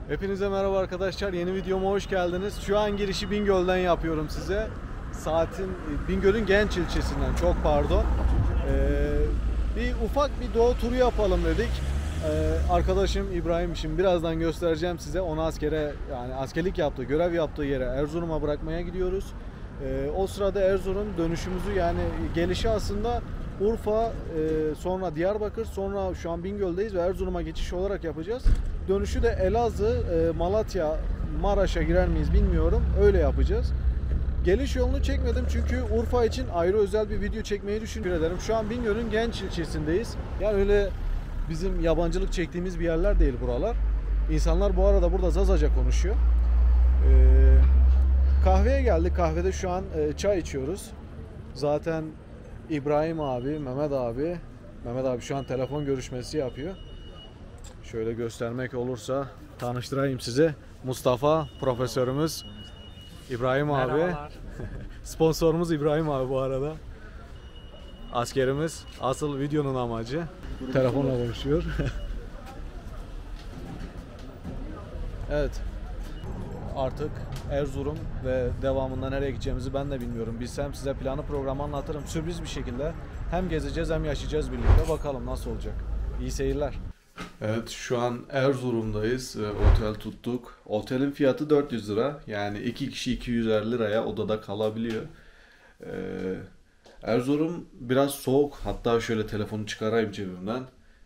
Hepinize merhaba arkadaşlar. Yeni videoma hoş geldiniz. Şu an girişi Bingöl'den yapıyorum size. Bingöl'ün Genç ilçesinden, çok pardon. Bir ufak bir doğa turu yapalım dedik. Arkadaşım İbrahim, şimdi birazdan göstereceğim size. Onu askerlik yaptığı, görev yaptığı yere Erzurum'a bırakmaya gidiyoruz. O sırada Erzurum dönüşümüzü, yani gelişi aslında Urfa, sonra Diyarbakır, sonra şu an Bingöl'deyiz ve Erzurum'a geçiş olarak yapacağız. Dönüşü de Elazığ, Malatya, Maraş'a girer miyiz bilmiyorum. Öyle yapacağız. Geliş yolunu çekmedim çünkü Urfa için ayrı özel bir video çekmeyi düşünüyorum. Şu an Bingöl'ün Genç ilçesindeyiz. Yani öyle bizim yabancılık çektiğimiz bir yerler değil buralar. İnsanlar bu arada burada Zazaca konuşuyor. Kahveye geldik. Kahvede şu an çay içiyoruz. Zaten İbrahim abi, Mehmet abi şu an telefon görüşmesi yapıyor. Şöyle göstermek olursa tanıştırayım size. Mustafa profesörümüz, İbrahim abi. Sponsorumuz İbrahim abi bu arada. Askerimiz. Asıl videonun amacı. Telefonla konuşuyor. Evet. Artık Erzurum ve devamında nereye gideceğimizi ben de bilmiyorum. Bilsem size planı programı anlatırım. Sürpriz bir şekilde hem gezeceğiz hem yaşayacağız birlikte. Bakalım nasıl olacak. İyi seyirler. Evet, şu an Erzurum'dayız. Otel tuttuk. Otelin fiyatı 400 lira. Yani 2 kişi 250 liraya odada kalabiliyor. Erzurum biraz soğuk. Hatta şöyle telefonu çıkarayım cebimden.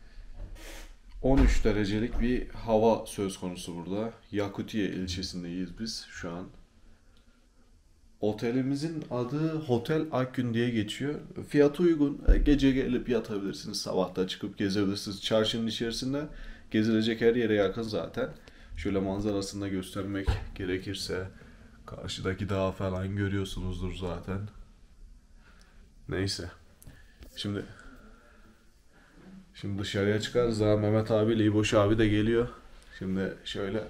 13 derecelik bir hava söz konusu burada. Yakutiye ilçesindeyiz biz şu an. Otelimizin adı Hotel Akgün diye geçiyor. Fiyatı uygun. Gece gelip yatabilirsiniz. Sabahta çıkıp gezebilirsiniz. Çarşının içerisinde gezilecek her yere yakın zaten. Şöyle manzarasını da göstermek gerekirse karşıdaki dağı falan görüyorsunuzdur zaten. Neyse. Şimdi dışarıya çıkarız. Daha Mehmet abiyle İboş abi de geliyor. Şimdi şöyle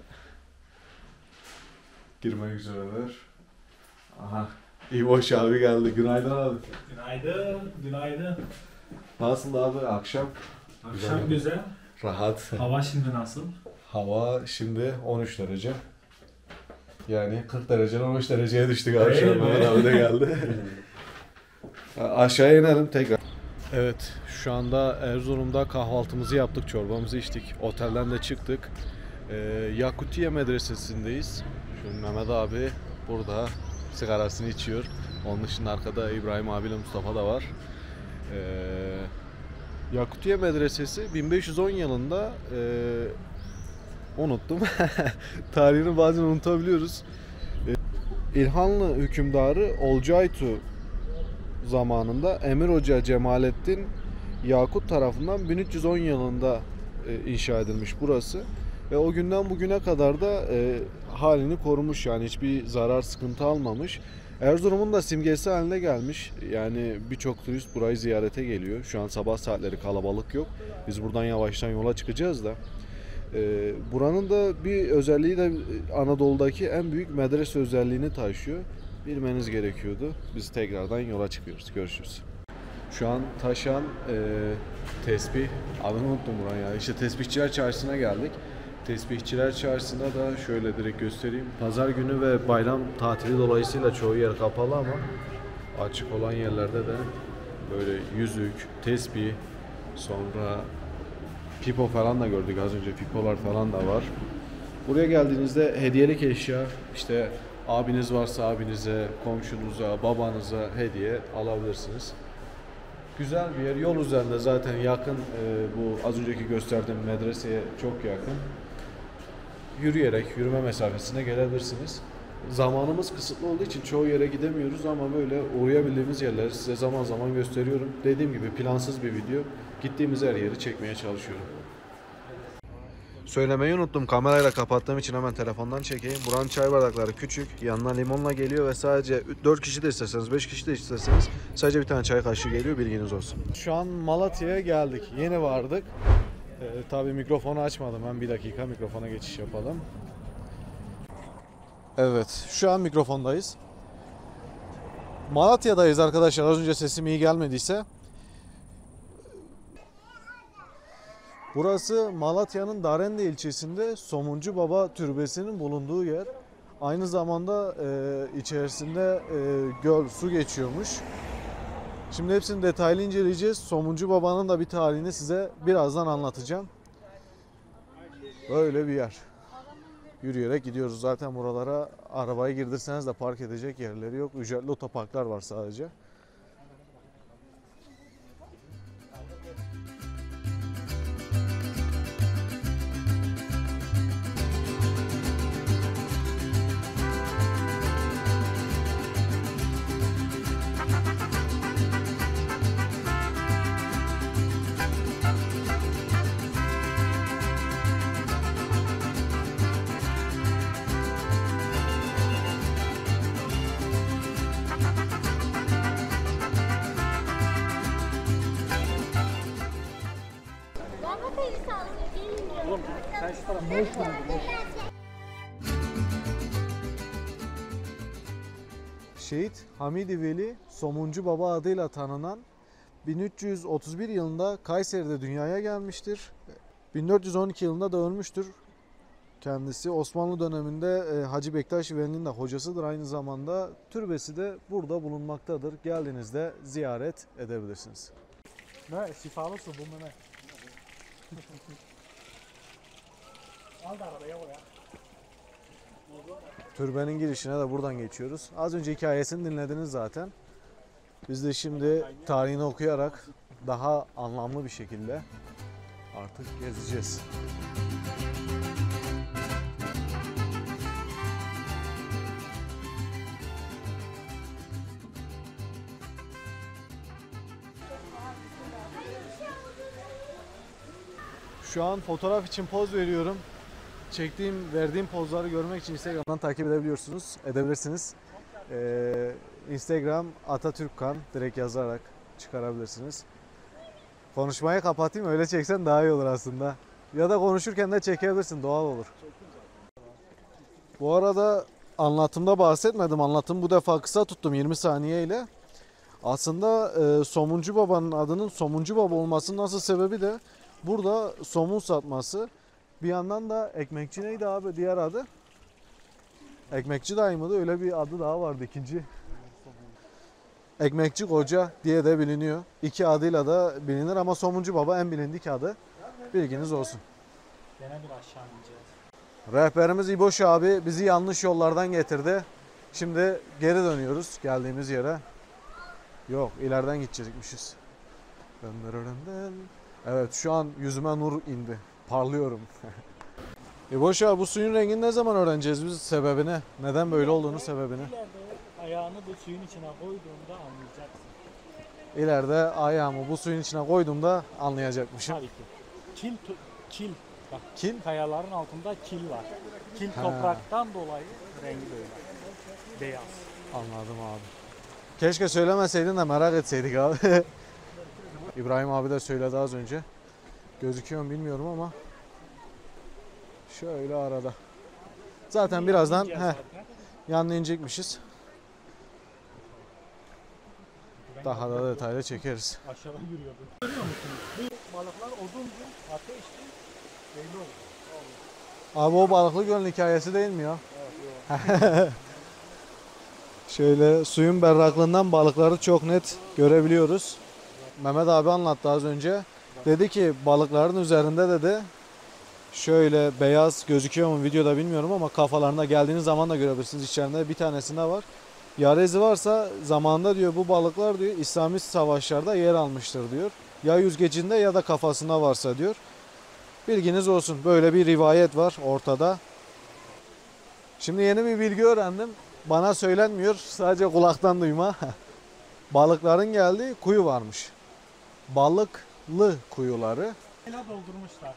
girmek üzereler. Aha, İboş abi geldi. Günaydın abi. Günaydın. Nasıl abi akşam? Akşam güzel. Rahat. Hava şimdi nasıl? Hava şimdi 13 derece. Yani 40 dereceden 13 dereceye düştük akşam. Mehmet abi de geldi. Aşağıya inelim tekrar. Evet, şu anda Erzurum'da kahvaltımızı yaptık, çorbamızı içtik. Otelden de çıktık. Yakutiye Medresesi'ndeyiz. Şu Mehmet abi burada sigarasını içiyor. Onun dışında arkada İbrahim abiyle Mustafa da var. Yakutiye Medresesi 1510 yılında unuttum. Tarihini bazen unutabiliyoruz. İlhanlı hükümdarı Olcaytu zamanında Emir Hoca Cemalettin Yakut tarafından 1310 yılında inşa edilmiş burası. Ve o günden bugüne kadar da halini korumuş, yani hiçbir zarar sıkıntı almamış. Erzurum'un da simgesi haline gelmiş. Yani birçok turist burayı ziyarete geliyor. Şu an sabah saatleri, kalabalık yok. Biz buradan yavaştan yola çıkacağız da. Buranın da bir özelliği de Anadolu'daki en büyük medrese özelliğini taşıyor. Bilmeniz gerekiyordu. Biz tekrardan yola çıkıyoruz. Görüşürüz. Şu an Taşan tesbih, adını unuttum buranın ya. İşte Tesbihçiler Çarşısı'na geldik. Tesbihçiler Çarşısı'nda da şöyle direkt göstereyim. Pazar günü ve bayram tatili dolayısıyla çoğu yer kapalı ama açık olan yerlerde de böyle yüzük, tesbih, sonra pipo falan da gördük az önce. Pipolar falan da var. Buraya geldiğinizde hediyelik eşya, işte abiniz varsa abinize, komşunuza, babanıza hediye alabilirsiniz. Güzel bir yer. Yol üzerinde zaten yakın, bu az önceki gösterdiğim medreseye çok yakın. Yürüme mesafesine gelebilirsiniz. Zamanımız kısıtlı olduğu için çoğu yere gidemiyoruz ama böyle uğrayabildiğimiz yerleri size zaman zaman gösteriyorum. Dediğim gibi plansız bir video. Gittiğimiz her yeri çekmeye çalışıyorum. Söylemeyi unuttum. Kamerayla kapattığım için hemen telefondan çekeyim. Buranın çay bardakları küçük. Yanına limonla geliyor ve sadece 4 kişi de isterseniz, 5 kişi de isterseniz sadece bir tane çay kaşığı geliyor. Bilginiz olsun. Şu an Malatya'ya geldik. Yeni vardık. Tabii mikrofonu açmadım. Ben bir dakika mikrofona geçiş yapalım. Evet. Şu an mikrofondayız. Malatya'dayız arkadaşlar. Az önce sesim iyi gelmediyse. Burası Malatya'nın Darende ilçesinde Somuncu Baba Türbesi'nin bulunduğu yer. Aynı zamanda içerisinde göl, su geçiyormuş. Şimdi hepsini detaylı inceleyeceğiz. Somuncu Baba'nın da bir tarihini size birazdan anlatacağım. Böyle bir yer. Yürüyerek gidiyoruz. Zaten buralara arabayı girdirseniz de park edecek yerleri yok. Ücretli otoparklar var sadece. Şehit Hamidi Veli Somuncu Baba adıyla tanınan 1331 yılında Kayseri'de dünyaya gelmiştir. 1412 yılında da ölmüştür. Kendisi Osmanlı döneminde Hacı Bektaş Veli'nin de hocasıdır aynı zamanda. Türbesi de burada bulunmaktadır. Geldiğinizde ziyaret edebilirsiniz. Ne? Şifalı su bu Mehmet. Al da arabaya oraya. Türbenin girişine de buradan geçiyoruz. Az önce hikayesini dinlediniz zaten. Biz de şimdi tarihini okuyarak daha anlamlı bir şekilde artık gezeceğiz. Şu an fotoğraf için poz veriyorum. Verdiğim pozları görmek için Instagram'dan takip edebilirsiniz. Instagram Atatürkkan direkt yazarak çıkarabilirsiniz. Konuşmayı kapatayım, öyle çeksen daha iyi olur aslında. Ya da konuşurken de çekebilirsin, doğal olur. Bu arada anlatımda bahsetmedim. Anlatımı bu defa kısa tuttum 20 saniye ile. Aslında Somuncu Baba'nın adının Somuncu Baba olmasının nasıl sebebi de burada somun satması. Bir yandan da ekmekçi neydi abi diğer adı? Ekmekçi dayı mıydı? Öyle bir adı daha vardı ikinci. Ekmekçi Koca diye de biliniyor. İki adıyla da bilinir ama Somuncu Baba en bilindik adı. Bilginiz olsun. Gene bir aşağı ineceğiz. Rehberimiz İboş abi bizi yanlış yollardan getirdi. Şimdi geri dönüyoruz geldiğimiz yere. Yok, ileriden gidecekmişiz. Evet, şu an yüzüme nur indi. Parlıyorum. İboş abi bu suyun rengini ne zaman öğreneceğiz biz sebebini? Neden böyle olduğunu sebebini? İleride ayağını bu suyun içine koyduğunda anlayacaksın. İleride ayağımı bu suyun içine koyduğumda anlayacakmışım. Tabii ki. Kil. Bak, Kil? kayaların altında kil var. Kil topraktan dolayı rengi böyle. Beyaz. Anladım abi. Keşke söylemeseydin de merak etseydik abi. İbrahim abi de söyledi az önce. Gözüküyor mu bilmiyorum ama. Şöyle arada. Zaten birazdan yanına inecekmişiz. Daha da detaylı çekeriz. Aşağıdan yürüyordu. Görüyor musunuz? Bu balıklar oduncu, ateşti, belli oldu. Abi o balıklı gölün hikayesi değil mi ya? Evet. Şöyle suyun berraklığından balıkları çok net görebiliyoruz. Mehmet abi anlattı az önce. Dedi ki balıkların üzerinde dedi şöyle beyaz gözüküyor mu videoda bilmiyorum ama kafalarına geldiğiniz zaman da görebilirsiniz. İçlerinde bir tanesinde var. Yara izi varsa zamanında diyor bu balıklar diyor İslami savaşlarda yer almıştır diyor. Ya yüzgecinde ya da kafasında varsa diyor. Bilginiz olsun. Böyle bir rivayet var ortada. Şimdi yeni bir bilgi öğrendim. Bana söylenmiyor. Sadece kulaktan duyma. Balıkların geldiği kuyu varmış. Balıklı kuyuları. Ela doldurmuşlar.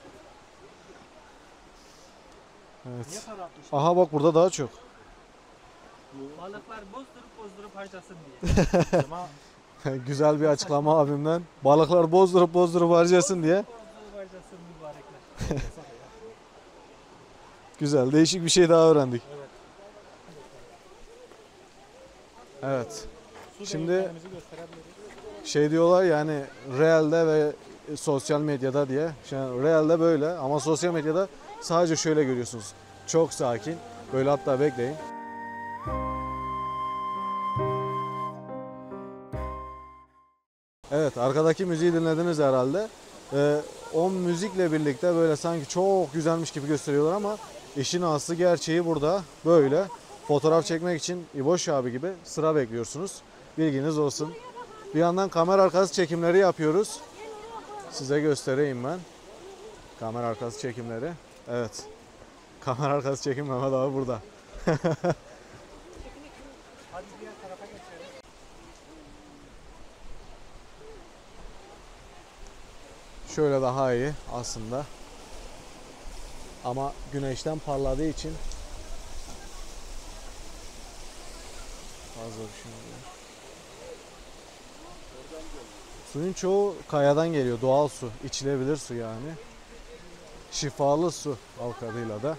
Evet. Niye para atmışlar? Aha bak burada daha çok. Balıklar bozdurup harcasın diye. Ama Güzel bir açıklama abimden. Balıklar bozdurup harcasın diye. bozdurup harcasın mübarekler. Güzel, değişik bir şey daha öğrendik. Evet. Evet. Su Şimdi değirmenimizi gösterebiliriz. şey diyorlar yani realde ve sosyal medyada diye. Şimdi realde böyle ama sosyal medyada sadece şöyle görüyorsunuz. Çok sakin. Böyle hatta bekleyin. Evet, arkadaki müziği dinlediniz herhalde. O müzikle birlikte böyle sanki çok güzelmiş gibi gösteriyorlar ama işin aslı gerçeği burada. Böyle fotoğraf çekmek için İboş abi gibi sıra bekliyorsunuz. Bilginiz olsun. Bir yandan kamera arkası çekimleri yapıyoruz. Size göstereyim ben. Kamera arkası çekimleri. Evet. Kamera arkası çekim Mehmet abi burada. Hadi diğer tarafa geçelim. Şöyle daha iyi aslında. Ama güneşten parladığı için fazla bir şey oluyor. Suyun çoğu kayadan geliyor. Doğal su. İçilebilir su yani. Şifalı su halk adıyla da.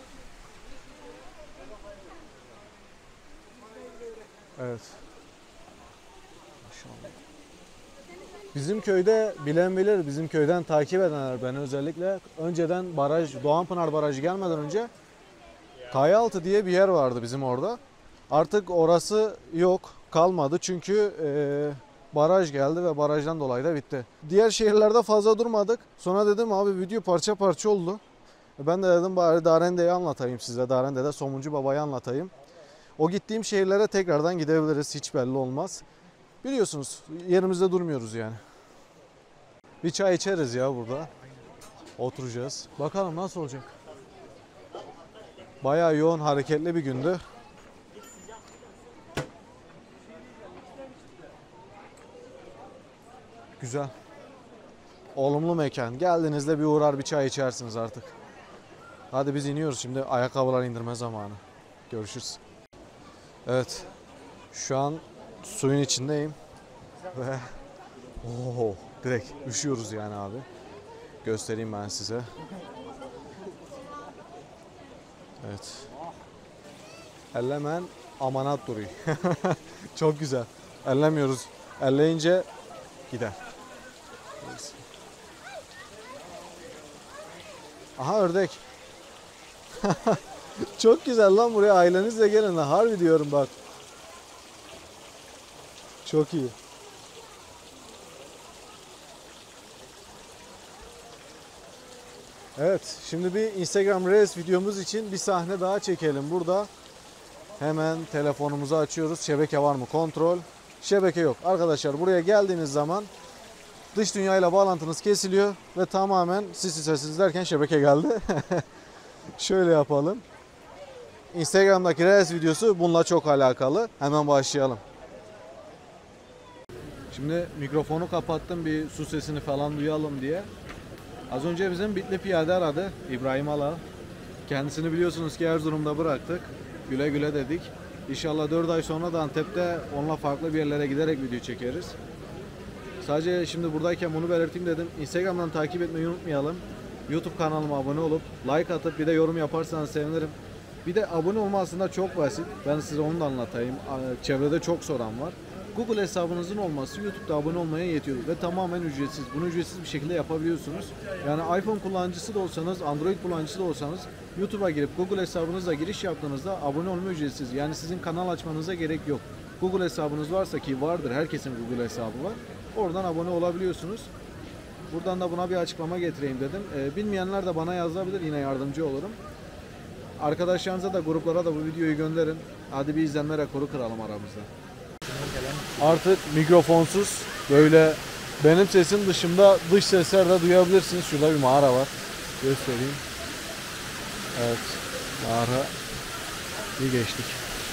Evet. Maşallah. Bizim köyde bilen bilir, bizim köyden takip edenler, ben özellikle önceden baraj, Doğanpınar Barajı gelmeden önce Kayaaltı diye bir yer vardı bizim orada. Artık orası yok, kalmadı çünkü baraj geldi ve barajdan dolayı da bitti. Diğer şehirlerde fazla durmadık. Sonra dedim abi video parça parça oldu. Ben de dedim bari Darende'yi anlatayım size. Darende'de Somuncu Baba'yı anlatayım. O gittiğim şehirlere tekrardan gidebiliriz, hiç belli olmaz. Biliyorsunuz yerimizde durmuyoruz yani. Bir çay içeriz ya burada. Oturacağız. Bakalım nasıl olacak. Bayağı yoğun, hareketli bir gündü. Güzel. Olumlu mekan. Geldiğinizde bir uğrar bir çay içersiniz artık. Hadi biz iniyoruz şimdi. Ayakkabılar indirme zamanı. Görüşürüz. Evet. Şu an suyun içindeyim. Ve direkt üşüyoruz yani abi. Göstereyim ben size. Evet. Ellemen amanat duruyor. Çok güzel. Ellemiyoruz. Elleyince gider. Aha ördek. Çok güzel lan, buraya ailenizle gelin lan. Harbi diyorum bak. Çok iyi. Evet, şimdi bir Instagram Reels videomuz için bir sahne daha çekelim burada. Hemen telefonumuzu açıyoruz. Şebeke var mı? Kontrol. Şebeke yok. Arkadaşlar buraya geldiğiniz zaman dış dünyayla bağlantınız kesiliyor ve tamamen sessiz derken şebeke geldi. Şöyle yapalım. Instagram'daki Reels videosu bununla çok alakalı. Hemen başlayalım. Şimdi mikrofonu kapattım bir su sesini falan duyalım diye. Az önce bizim Bitli Piyade aradı. İbrahim Ala. Kendisini biliyorsunuz ki Erzurum'da bıraktık. Güle güle dedik. İnşallah 4 ay sonra da Antep'te onunla farklı bir yerlere giderek video çekeriz. Sadece şimdi buradayken bunu belirteyim dedim. Instagram'dan takip etmeyi unutmayalım. YouTube kanalıma abone olup like atıp bir de yorum yaparsanız sevinirim. Bir de abone olma aslında çok basit. Ben size onu da anlatayım. Çevrede çok soran var. Google hesabınızın olması YouTube'da abone olmaya yetiyor ve tamamen ücretsiz. Bunu ücretsiz bir şekilde yapabiliyorsunuz. Yani iPhone kullanıcısı da olsanız, Android kullanıcısı da olsanız YouTube'a girip Google hesabınızla giriş yaptığınızda abone olma ücretsiz. Yani sizin kanal açmanıza gerek yok. Google hesabınız varsa, ki vardır, herkesin Google hesabı var. Oradan abone olabiliyorsunuz. Buradan da buna bir açıklama getireyim dedim. Bilmeyenler de bana yazabilir, yine yardımcı olurum. Arkadaşlarınıza da, gruplara da bu videoyu gönderin. Hadi bir izlenme rekoru kıralım aramızda. Artık mikrofonsuz böyle benim sesim dışında dış sesler de duyabilirsiniz. Şurada bir mağara var. Göstereyim. Evet. Mağara. İyi geçtik.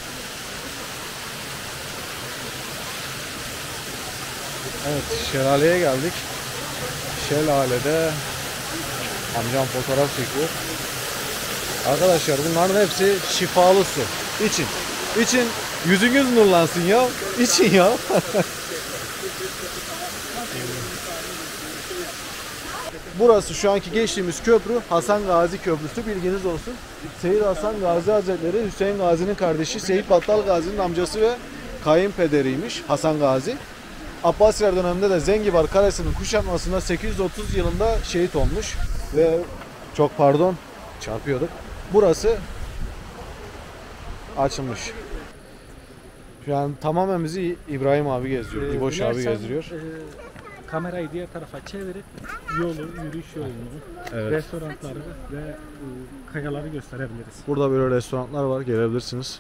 Evet. Şelaleye geldik. Şelalede amcam fotoğraf çekiyor. Arkadaşlar bunların hepsi şifalı su. İçin. İçin. Yüzünüz nurlansın ya. İçin ya. Burası şu anki geçtiğimiz köprü Hasan Gazi Köprüsü, bilginiz olsun. Seyyid Hasan Gazi Hazretleri Hüseyin Gazi'nin kardeşi, Seyyid Battal Gazi'nin amcası ve kayınpederiymiş Hasan Gazi. Abbasiler döneminde de Zengibar Kalesi'nin kuşatmasında 830 yılında şehit olmuş ve çok pardon çarpıyorduk. Burası açılmış. Şu an tamamen bizi İbrahim abi gezdiriyor, İboş abi Dilersen, gezdiriyor. Kamerayı diğer tarafa çevirip yürüyüş yolunu, Evet. restoranları ve kayaları gösterebiliriz. Burada böyle restoranlar var, gelebilirsiniz.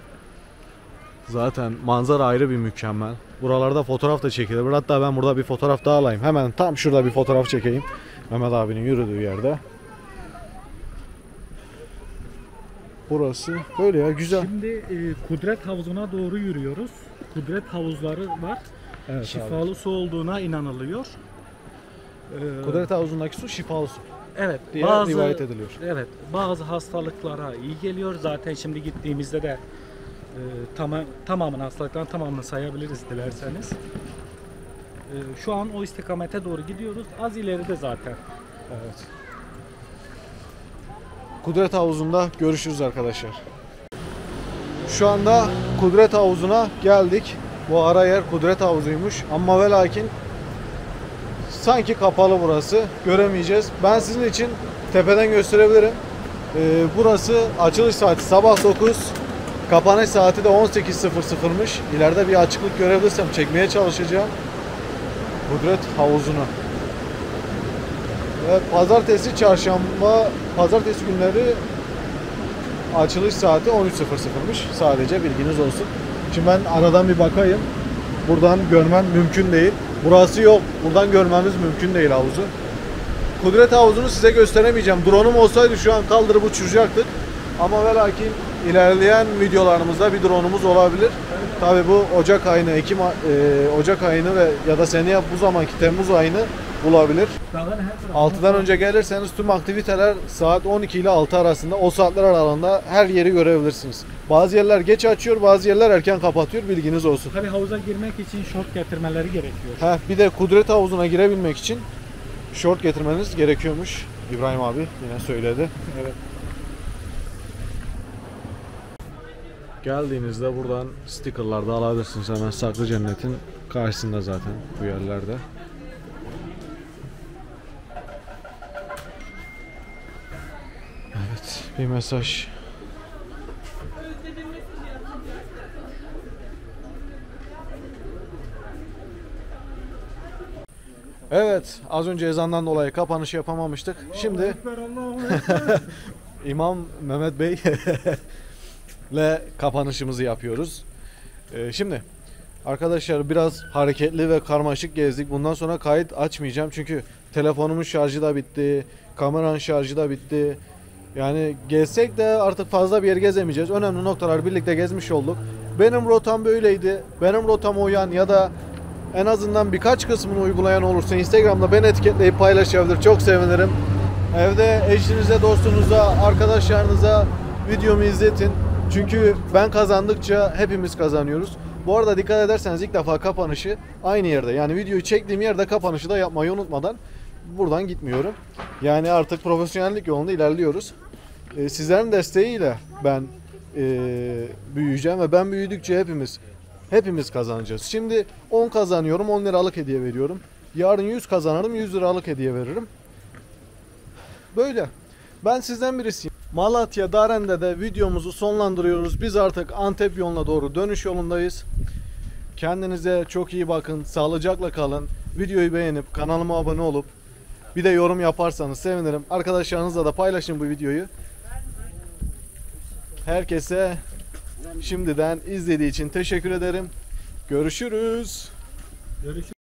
Zaten manzara ayrı bir mükemmel. Buralarda fotoğraf da çekilir. Hatta ben burada bir fotoğraf daha alayım. Hemen tam şurada bir fotoğraf çekeyim. Mehmet abinin yürüdüğü yerde. Burası böyle ya, güzel. Şimdi Kudret Havuzu'na doğru yürüyoruz. Kudret havuzları var. Evet, Şifalı su olduğuna inanılıyor. Kudret Havuzu'ndaki su şifalı su Evet, diye rivayet ediliyor. Evet, bazı hastalıklara iyi geliyor. Zaten şimdi gittiğimizde de tamamını hastalıkların tamamını sayabiliriz dilerseniz. Şu an o istikamete doğru gidiyoruz. Az ileride zaten. Evet. Kudret Havuzu'nda görüşürüz arkadaşlar. Şu anda Kudret Havuzu'na geldik. Bu ara yer Kudret Havuzu'ymuş. Ama ve lakin sanki kapalı burası. Göremeyeceğiz. Ben sizin için tepeden gösterebilirim. Burası açılış saati sabah 9. Kapanış saati de 18.00'mış. İleride bir açıklık görebilirsem çekmeye çalışacağım. Kudret Havuzu'na. Ve pazartesi, çarşamba, pazartesi günleri açılış saati 13.00'mış. Sadece bilginiz olsun. Şimdi ben aradan bir bakayım. Buradan görmen mümkün değil. Burası yok. Buradan görmemiz mümkün değil havuzu. Kudret Havuzu'nu size gösteremeyeceğim. Drone'um olsaydı şu an kaldırıp uçuracaktık. Ama ve lakin ilerleyen videolarımızda bir drone'umuz olabilir. Tabi bu Ocak ayını, Ocak ayını ve ya da seneye bu zamanki Temmuz ayını bulabilir. 6'dan önce gelirseniz tüm aktiviteler saat 12 ile 6 arasında, o saatler aralığında her yeri görebilirsiniz. Bazı yerler geç açıyor, bazı yerler erken kapatıyor, bilginiz olsun. Tabii havuza girmek için şort getirmeleri gerekiyor. Bir de Kudret Havuzu'na girebilmek için şort getirmeniz gerekiyormuş. İbrahim abi yine söyledi. Evet. Geldiğinizde buradan stickerlar da alabilirsiniz. Hemen Saklı Cennet'in karşısında zaten bu yerlerde. Evet, bir mesaj. Evet, az önce ezandan dolayı kapanış yapamamıştık. Şimdi İmam Mehmet Bey ile kapanışımızı yapıyoruz. Şimdi arkadaşlar biraz hareketli ve karmaşık gezdik. Bundan sonra kayıt açmayacağım çünkü telefonumun şarjı da bitti, kameranın şarjı da bitti. Yani gezsek de artık fazla bir yer gezemeyeceğiz. Önemli noktalar birlikte gezmiş olduk. Benim rotam böyleydi. Benim rotama uyan ya da en azından birkaç kısmını uygulayan olursa Instagram'da beni etiketleyip paylaşabilir. Çok sevinirim. Evde eşinize, dostunuza, arkadaşlarınıza videomu izletin. Çünkü ben kazandıkça hepimiz kazanıyoruz. Bu arada dikkat ederseniz ilk defa kapanışı aynı yerde. Yani videoyu çektiğim yerde kapanışı da yapmayı unutmadan buradan gitmiyorum. Yani artık profesyonellik yolunda ilerliyoruz. Sizlerin desteğiyle ben büyüyeceğim ve ben büyüdükçe hepimiz kazanacağız. Şimdi 10 kazanıyorum, 10 liralık hediye veriyorum. Yarın 100 kazanırım, 100 liralık hediye veririm. Böyle. Ben sizden birisiyim. Malatya Daren'de de videomuzu sonlandırıyoruz. Biz artık Antep yoluna doğru dönüş yolundayız. Kendinize çok iyi bakın. Sağlıcakla kalın. Videoyu beğenip kanalıma abone olup bir de yorum yaparsanız sevinirim. Arkadaşlarınızla da paylaşın bu videoyu. Herkese şimdiden izlediği için teşekkür ederim. Görüşürüz.